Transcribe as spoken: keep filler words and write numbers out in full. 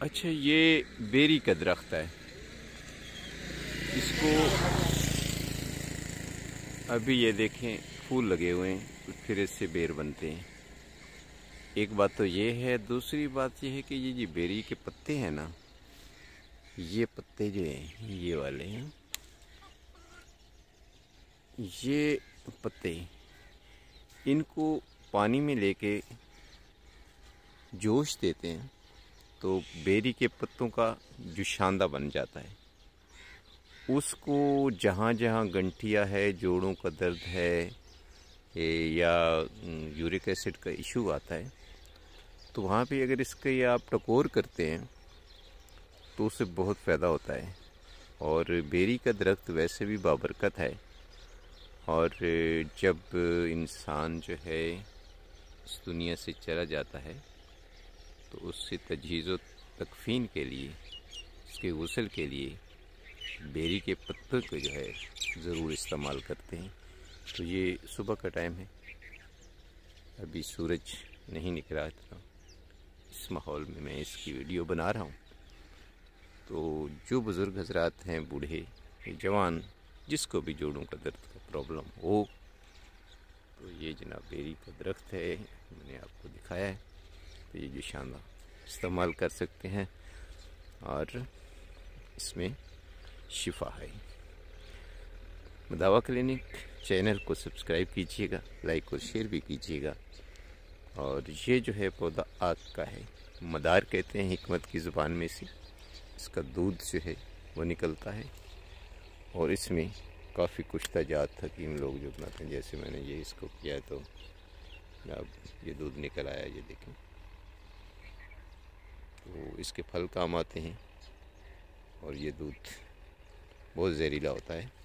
अच्छा, ये बेरी का दरख्त है। इसको अभी ये देखें फूल लगे हुए हैं, फिर इससे बेर बनते हैं। एक बात तो ये है, दूसरी बात ये है कि ये जो बेरी के पत्ते हैं ना, ये पत्ते जो हैं ये वाले हैं, ये पत्ते इनको पानी में लेके जोश देते हैं तो बेरी के पत्तों का जो शांदा बन जाता है, उसको जहाँ जहाँ गंठिया है, जोड़ों का दर्द है या यूरिक एसिड का इशू आता है, तो वहाँ पे अगर इसके आप टकोर करते हैं तो उससे बहुत फ़ायदा होता है। और बेरी का दरख्त वैसे भी बाबरकत है, और जब इंसान जो है इस दुनिया से चला जाता है तो उससे तजहीज़ तकफ़ीन के लिए, उसके गुस्ल के लिए बेरी के पत्तों को जो है ज़रूर इस्तेमाल करते हैं। तो ये सुबह का टाइम है, अभी सूरज नहीं निकला था। इस माहौल में मैं इसकी वीडियो बना रहा हूँ। तो जो बुज़ुर्ग हजरात हैं, बूढ़े जवान, जिसको भी जोड़ों का दर्द का प्रॉब्लम हो, तो ये जनाब बेरी का दरख्त है, मैंने आपको दिखाया है। तो ये जो शानदार इस्तेमाल कर सकते हैं और इसमें शिफा है। मदावा क्लिनिक चैनल को सब्सक्राइब कीजिएगा, लाइक और शेयर भी कीजिएगा। और ये जो है पौधा आग का है, मदार कहते हैं हिकमत की ज़ुबान में से। इसका दूध जो है वो निकलता है और इसमें काफ़ी कुश्ता जात हकीम लोग जो बनाते हैं। जैसे मैंने ये इसको किया है तो अब ये दूध निकल आया, ये देखें। तो इसके फल काम आते हैं और ये दूध बहुत जहरीला होता है।